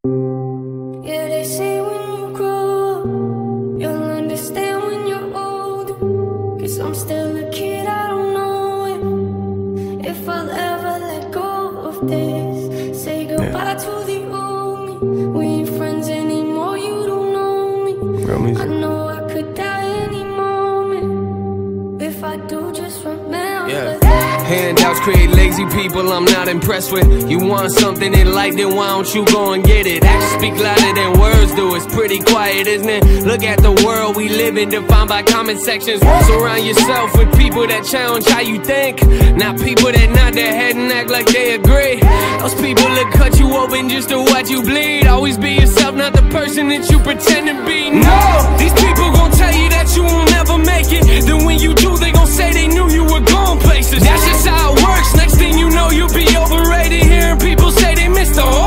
Yeah, they say when you grow up, you'll understand when you're older. 'Cause I'm still a kid, I don't know if I'll ever let go of this. Say goodbye to the old me. We ain't friends anymore, you don't know me. I know I could die any moment. If I do, just remember that. Handouts create lazy people I'm not impressed with. You want something in life, then why don't you go and get it? Actions speak louder than words do, it's pretty quiet, isn't it? Look at the world we live in, defined by comment sections. Surround yourself with people that challenge how you think, not people that nod their head and act like they agree. Those people that cut you open just to watch you bleed. Always be yourself, not the person that you pretend to be. No, these people gon' tell you that you will never make it. Then when you do, they gon' say they knew you were going places. That's just how it works. Next thing you know, you'll be overrated. Hearing people say they missed the whole